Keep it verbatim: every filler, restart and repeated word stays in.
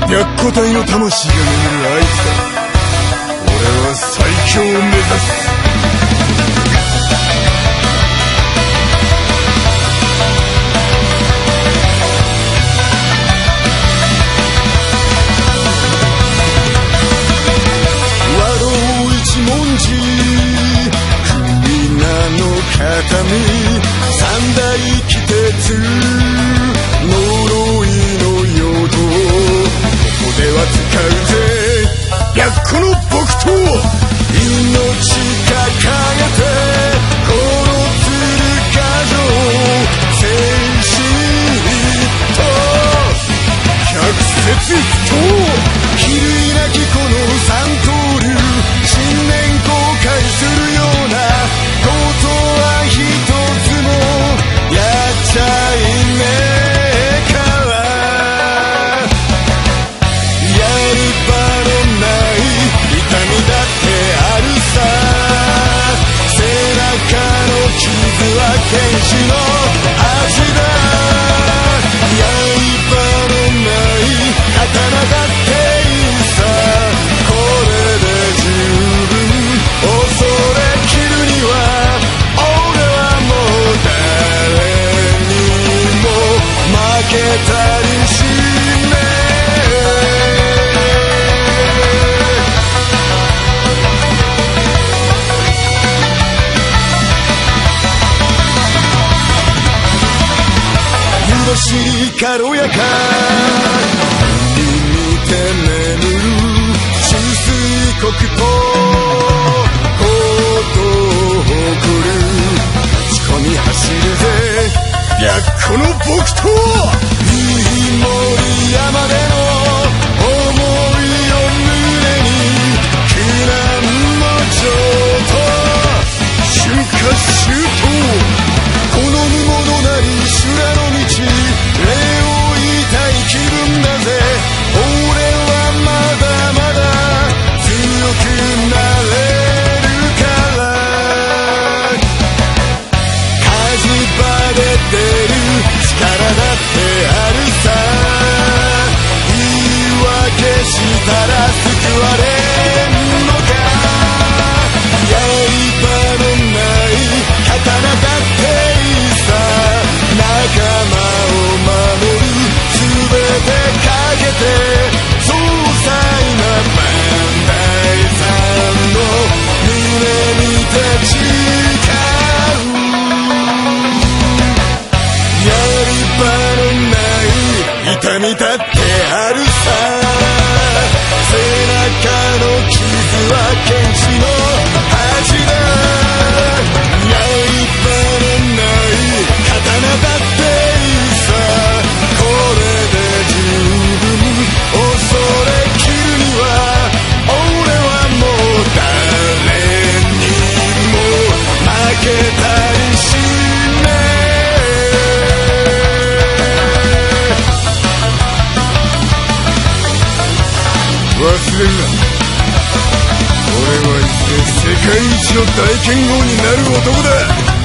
白虎隊の魂が眠る合図だ。俺は最強を目指す。和道一文字皆の形見三大鬼鉄呪いの用途ここでは使うぜ白虎の木刀命掲げてこの鶴ヶ城精神と百節不倒比類なきこの三刀流新年公開するようなことは一つもやっちゃいねえからやる場のない痛みだってあるさ背中の傷は剣士の味だ刃のない刀だっていいさこれで十分恐れ切るには俺はもう誰にも負けたりしねえ湯走り軽やか海にて眠る終水国とことを誇る打ち込み走るぜ白虎の木刀飯盛山での思いを胸に苦難の情と春夏秋冬好む者なり修羅の道礼を言いたい気分だぜ俺はまだまだ強くなれるから火事場で出る力だってあるさ言い訳したら救われんのか刃のない刀だっていいさ仲間を守るすべてかけて壮細なバンダイさんの胸に立ち交うやり場のない痛みだってあるさ背中の傷は剣士の恥だ刃のない刀だっていいさこれで十分恐れ切るには俺はもう誰にも負けたりしねえ忘れるな俺はいずれ世界一の大剣豪になる男だ